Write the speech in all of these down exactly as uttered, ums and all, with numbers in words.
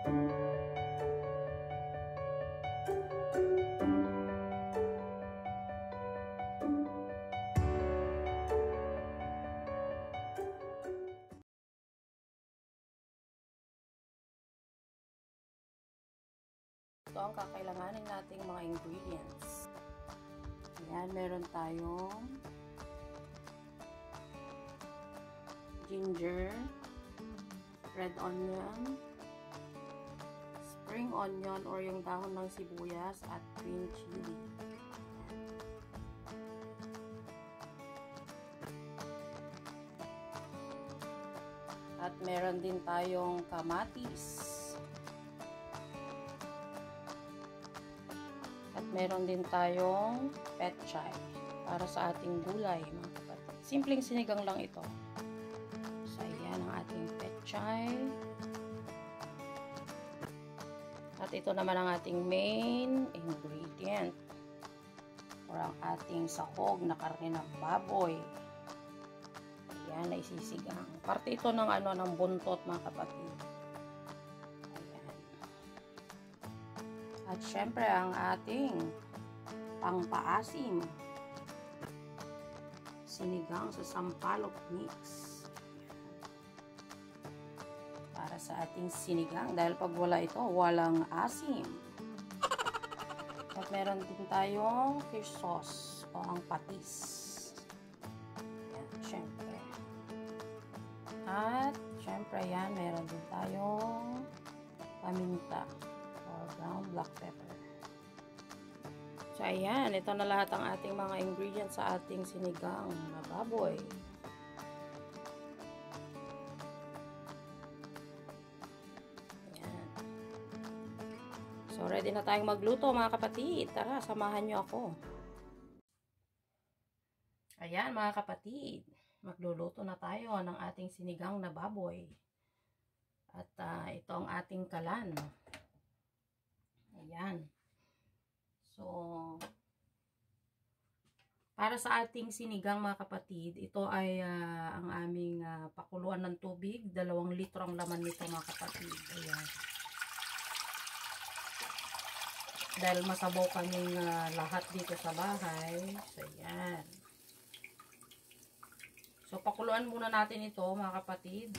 Ito ang kakailanganin nating mga ingredients. Ayan, meron tayong ginger, red onion, spring onion or yung dahon ng sibuyas at green chili. At meron din tayong kamatis. At meron din tayong petchay para sa ating gulay, mga kapatid. Simpleng sinigang lang ito. So, ayan ang ating petchay. At ito naman ang ating main ingredient or ang ating sahog na karne ng baboy. Ayan, na isisigang. Parte ito ng ano ng buntot, mga kapatid. At syempre, ang ating pangpaasim, sinigang sa sampalok mix. Para sa ating sinigang, dahil pag wala ito, walang asim. At meron din tayong fish sauce o ang patis. Yan, syempre. At syempre, yan, meron din tayong paminta. Brown black pepper. So, ayan. Ito na lahat ang ating mga ingredients sa ating sinigang na baboy. Ayan. So, ready na tayong magluto, mga kapatid. Tara, samahan nyo ako. Ayan, mga kapatid. Magluluto na tayo ng ating sinigang na baboy. At uh, ito ang ating kalan. Ayan. So, para sa ating sinigang, mga kapatid, ito ay uh, ang aming uh, pakuluan ng tubig. Dalawang litro ang laman nito, mga kapatid. Ayan. Dahil masabaw kaming uh, lahat dito sa bahay. So, ayan. So, pakuluan muna natin ito, mga kapatid.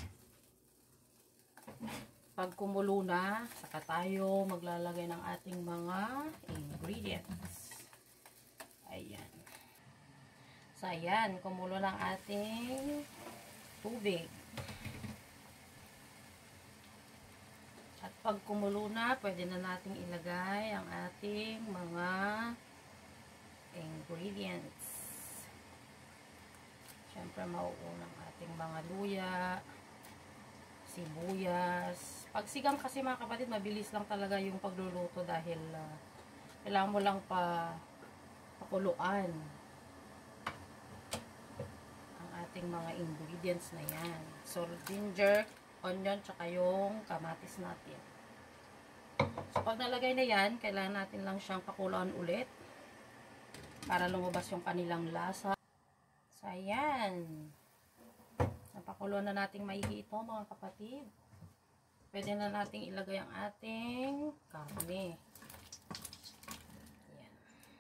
Pag kumulo na, saka tayo maglalagay ng ating mga ingredients. Ayan. So, ayan. Kumulo ng ating tubig. At pag kumulo na, pwede na nating ilagay ang ating mga ingredients. Siyempre, mauuna ang ating mga luya, sibuyas. Pag sigang kasi, mga kapatid, mabilis lang talaga yung pagluluto dahil uh, kailangan mo lang pa pakuluan ang ating mga ingredients na yan. So, ginger, onion, tsaka yung kamatis natin. So, pag nalagay na yan, kailangan natin lang siyang pakuluan ulit para lumabas yung kanilang lasa. So, ayan. Napakuluan na nating maigi ito, mga kapatid. Pwede na nating ilagay ang ating karne. Ayan.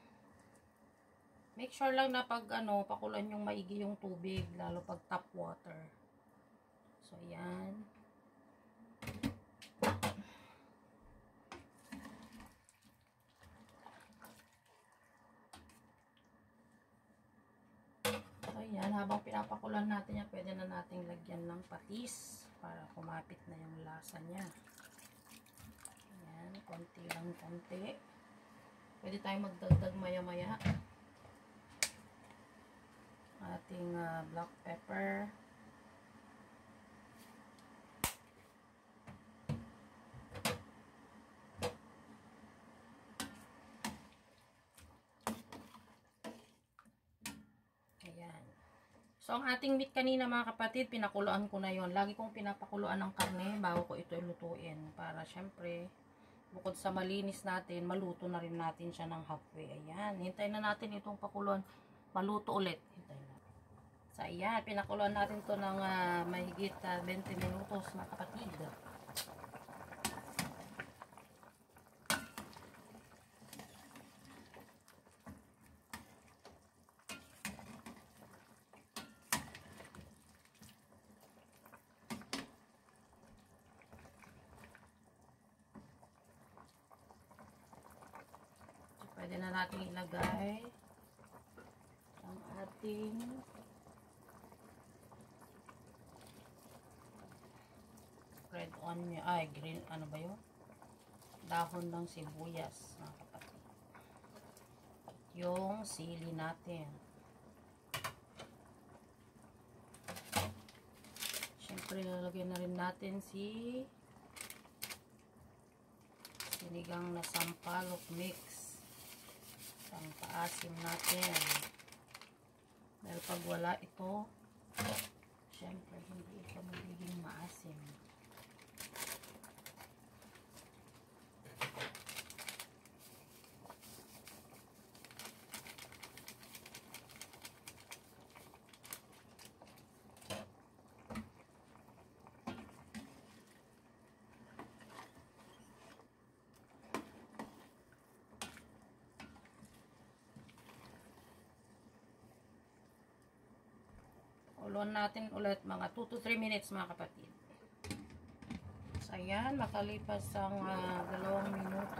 Make sure lang na pag ano, pakuluan yung maigi yung tubig, lalo pag tap water. So, ayan. So, ayan. Habang pinapakuluan natin yan, pwede na nating lagyan ng patis para kumapit na yung lasa niya. Ayan. Konti lang, konti. Pwede tayong magdagdag maya-maya. Ating uh, black pepper. Ayan. So, ang ating meat kanina, mga kapatid, pinakuluan ko na yon. Lagi kong pinapakuluan ng karne bago ko ito ilutuin. Para, syempre, bukod sa malinis natin, maluto na rin natin siya ng halfway. Ayan. Hintayin na natin itong pakuluan. Maluto ulit. Hintayin natin. So, ayan. Pinakuluan natin to ng uh, mahigit uh, twenty minutos, mga kapatid. Pwede na natin ilagay ang ating red onion, ay green, ano ba yun? Dahon ng sibuyas, mga kapatid. Yung sili natin. Siyempre, lalagyan na rin natin si sinigang na sampalok mix. Ang paasim natin. Dahil pag wala ito, siyempre, hindi ito magiging maasim.Uluan natin ulit mga two to three minutes, mga kapatid. So, ayan, makalipas ang uh, dalawang minuto.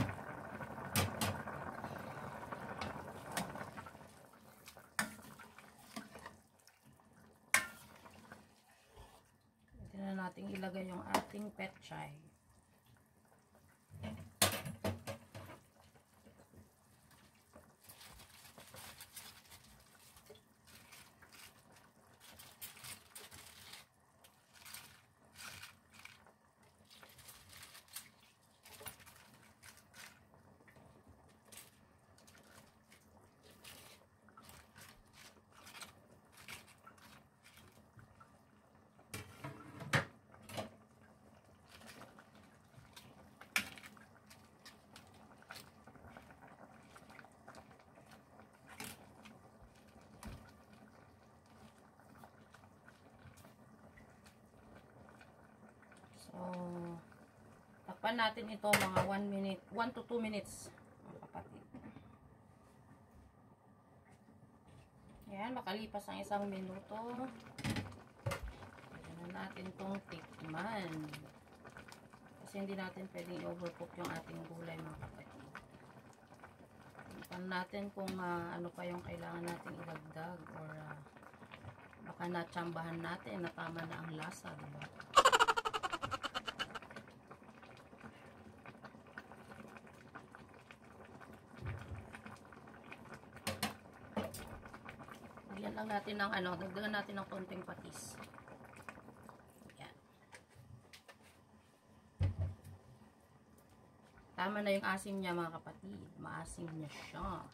Pwede na natin ilagay yung ating petchay. So, takpan natin ito mga one minute, one to two minutes, mga kapatid. Ayan, makalipas ang isang minuto. Ayan na natin itong tikman. Kasi hindi natin pwedeng i-overcook yung ating gulay, mga kapatid. Tikman natin kung uh, ano pa yung kailangan natin ilagdag or uh, baka natsambahan natin na tama na ang lasa, diba? Lagyan lang natin ng ano, dagdagan natin ng konting patis. Yan. Tama na yung asim niya, mga kapatid. Maasim niya siya.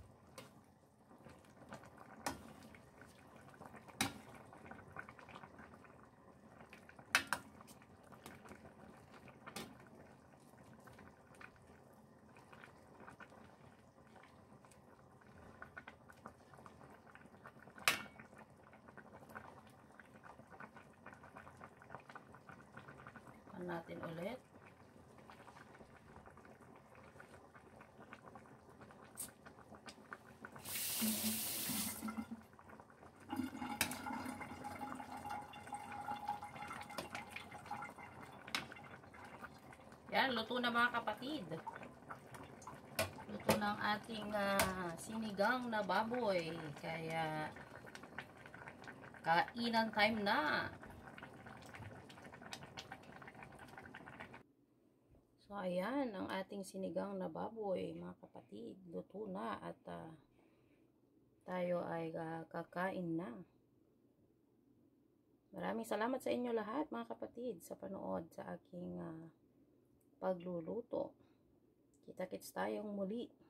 Natin ulit. Yan, luto na, mga kapatid. Luto na ang ating uh, sinigang na baboy. Kaya kainan time na. So, ayan, ang ating sinigang na baboy, mga kapatid. Luto na at uh, tayo ay uh, kakain na. Maraming salamat sa inyo lahat, mga kapatid, sa panood sa aking uh, pagluluto. Kita-kits tayong muli.